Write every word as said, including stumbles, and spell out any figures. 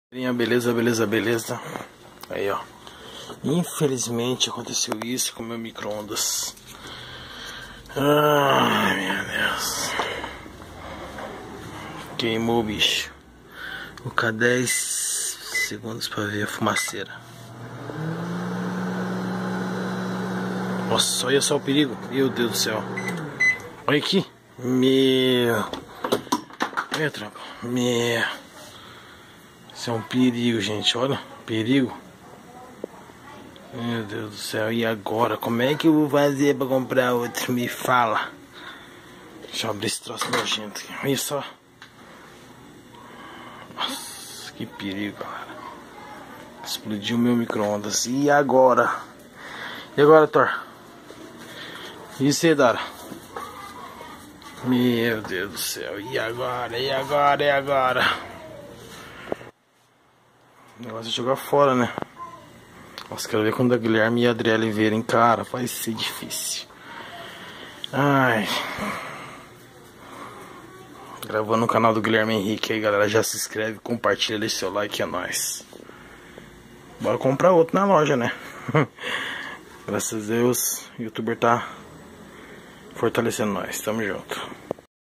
Beleza, beleza, beleza. Aí, ó. Infelizmente aconteceu isso com o meu micro-ondas. Ai, meu Deus. Queimou o bicho. Vou ficar dez segundos pra ver a fumaceira. Nossa, olha só o perigo. Meu Deus do céu. Olha aqui. Meu. Olha, tranco. Meu. Isso é um perigo, gente. Olha. Perigo. Meu Deus do céu. E agora? Como é que eu vou fazer pra comprar outro? Me fala. Deixa eu abrir esse troço nojento aqui. Olha só. Nossa, que perigo, galera. Explodiu meu micro-ondas. E agora? E agora, Thor? E você, Dara? Meu Deus do céu. E agora? E agora? E agora? O negócio é jogar fora, né? Nossa, quero ver quando a Guilherme e a Adriele verem. Cara, vai ser difícil. Ai. Gravando no canal do Guilherme Henrique aí, galera. Já se inscreve, compartilha, deixa seu like, é nóis. Bora comprar outro na loja, né? Graças a Deus, o youtuber tá fortalecendo nós. Tamo junto.